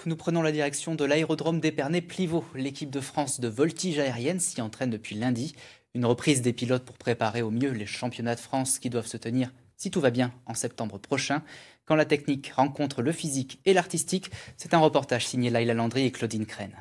nous prenons la direction de l'aérodrome d'Épernay-Plivaux. L'équipe de France de voltige aérienne s'y entraîne depuis lundi. Une reprise des pilotes pour préparer au mieux les championnats de France qui doivent se tenir, si tout va bien, en septembre prochain. Quand la technique rencontre le physique et l'artistique, c'est un reportage signé Laïla Landry et Claudine Crène.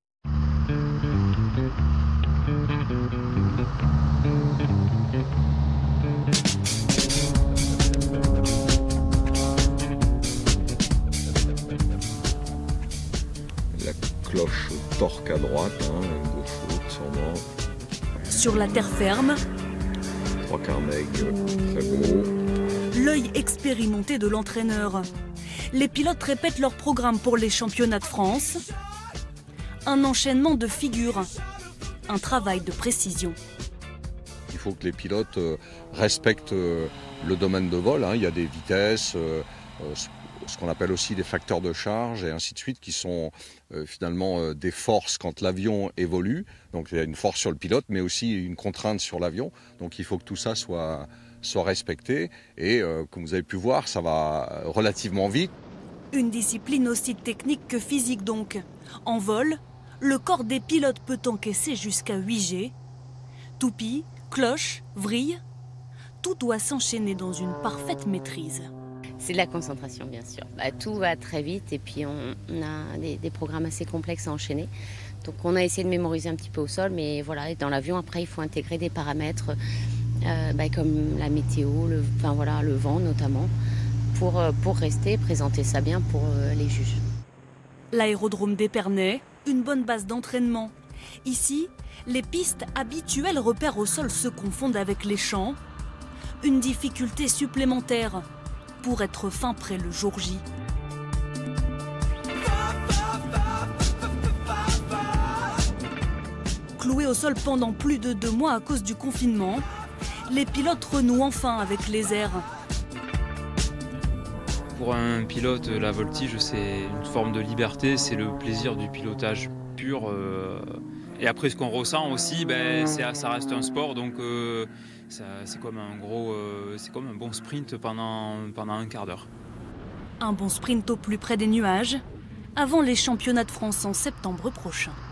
La cloche torque à droite, gauche haute, sûrement. Sur la terre ferme, 3/4 maigre, très beau. l'œil expérimenté de l'entraîneur. Les pilotes répètent leur programme pour les championnats de France. Un enchaînement de figures, un travail de précision. Il faut que les pilotes respectent le domaine de vol. Il y a des vitesses, ce qu'on appelle aussi des facteurs de charge et ainsi de suite, qui sont finalement des forces quand l'avion évolue. Donc il y a une force sur le pilote, mais aussi une contrainte sur l'avion. Donc il faut que tout ça soit respecté. Et comme vous avez pu voir, ça va relativement vite. Une discipline aussi technique que physique donc. En vol, le corps des pilotes peut encaisser jusqu'à 8 G. Toupie, cloche, vrille, tout doit s'enchaîner dans une parfaite maîtrise. C'est de la concentration, bien sûr. Tout va très vite et puis on a des programmes assez complexes à enchaîner. Donc on a essayé de mémoriser un petit peu au sol, mais voilà, dans l'avion, après, il faut intégrer des paramètres comme la météo, le vent notamment, pour rester et présenter ça bien pour les juges. L'aérodrome d'Épernay, une bonne base d'entraînement. Ici, les pistes habituelles repères au sol se confondent avec les champs. Une difficulté supplémentaire pour être fin prêt le jour J. Cloués au sol pendant plus de 2 mois à cause du confinement, les pilotes renouent enfin avec les airs. Pour un pilote, la voltige, c'est une forme de liberté, c'est le plaisir du pilotage pur. Et après, ce qu'on ressent aussi, ça reste un sport, donc c'est comme un bon sprint pendant un quart d'heure. Un bon sprint au plus près des nuages, avant les championnats de France en septembre prochain.